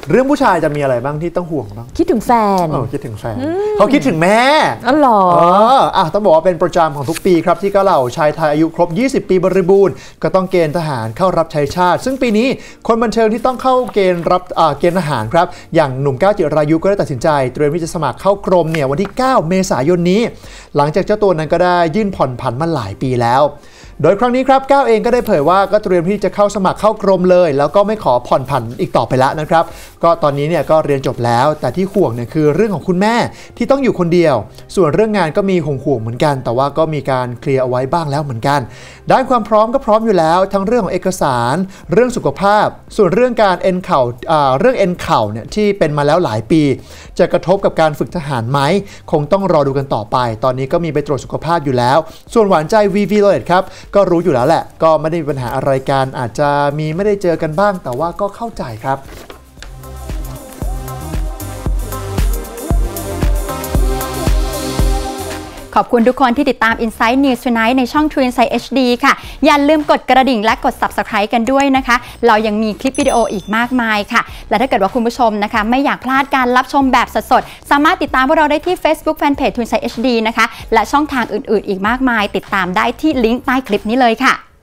เรื่องผู้ชายจะมีอะไรบ้างที่ต้องห่วงบ้างคิดถึงแฟนคิดถึงแฟนเขาคิดถึงแม่อ๋อเหรอต้องบอกว่าเป็นประจำของทุกปีครับที่ก็เหล่าชายไทยอายุครบ20 ปีบริบูรณ์ก็ต้องเกณฑ์ทหารเข้ารับใช้ชาติซึ่งปีนี้คนบันเทิงที่ต้องเข้าเกณฑ์รับเกณฑ์ทหารครับอย่างหนุ่มก้าวจิรายุก็ได้ตัดสินใจเตรียมที่จะสมัครเข้ากรมเนี่ยวันที่9 เมษายนนี้หลังจากเจ้าตัวนั้นก็ได้ยื่นผ่อนผันมาหลายปีแล้วโดยครั้งนี้ครับก้าวเองก็ได้เผยว่าก็เตรียมที่จะเข้าสมัครเข้ากรมเลยแล้วก็ไม่ขอผ่อนผันอีกต่อไปแล้วนะครับก็ตอนนี้เนี่ยก็เรียนจบแล้วแต่ที่ห่วงเนี่ยคือเรื่องของคุณแม่ที่ต้องอยู่คนเดียวส่วนเรื่องงานก็มีห่วงเหมือนกันแต่ว่าก็มีการเคลียร์เอาไว้บ้างแล้วเหมือนกันด้านความพร้อมก็พร้อมอยู่แล้วทั้งเรื่องของเอกสารเรื่องสุขภาพส่วนเรื่องการเอ็นเข่าเรื่องเอ็นเข่าเนี่ยที่เป็นมาแล้วหลายปีจะกระทบกับการฝึกทหารไหมคงต้องรอดูกันต่อไปตอนนี้ก็มีไปตรวจสุขภาพอยู่แล้วส่วนหวานใจวีวีโรเลตครับก็รู้อยู่แล้วแหละก็ไม่ได้มีปัญหาอะไรกันอาจจะมีไม่ได้เจอกันบ้างแต่ว่าก็เข้าใจครับขอบคุณทุกคนที่ติดตาม Inside News Tonight ในช่อง True Insight HD ค่ะอย่าลืมกดกระดิ่งและกด Subscribe กันด้วยนะคะเรายังมีคลิปวิดีโออีกมากมายค่ะและถ้าเกิดว่าคุณผู้ชมนะคะไม่อยากพลาดการรับชมแบบสดๆสามารถติดตามพวกเราได้ที่ Facebook Fanpage True Insight HD นะคะและช่องทางอื่นๆอีกมากมายติดตามได้ที่ลิงก์ใต้คลิปนี้เลยค่ะ